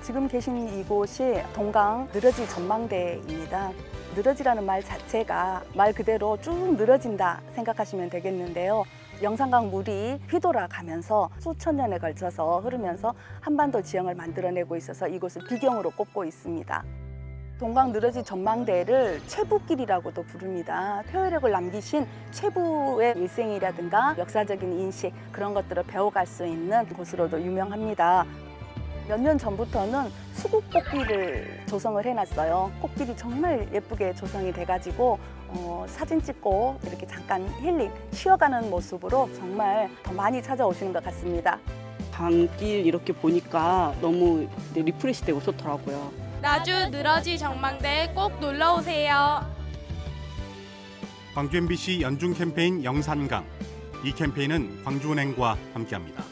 지금 계신 이곳이 동강 느러지 전망대입니다. 느러지라는 말 자체가 말 그대로 쭉 늘어진다 생각하시면 되겠는데요. 영산강 물이 휘돌아 가면서 수천 년에 걸쳐서 흐르면서 한반도 지형을 만들어내고 있어서 이곳을 비경으로 꼽고 있습니다. 동강 느러지 전망대를 최부길이라고도 부릅니다. 표현력을 남기신 최부의 일생이라든가 역사적인 인식 그런 것들을 배워갈 수 있는 곳으로도 유명합니다. 몇 년 전부터는 수국 꽃길을 조성을 해놨어요. 꽃길이 정말 예쁘게 조성이 돼가지고 사진 찍고 이렇게 잠깐 힐링, 쉬어가는 모습으로 정말 더 많이 찾아오시는 것 같습니다. 강길 이렇게 보니까 너무 리프레시되고 좋더라고요. 나주 느러지 전망대 꼭 놀러오세요. 광주 MBC 연중 캠페인 영산강. 이 캠페인은 광주은행과 함께합니다.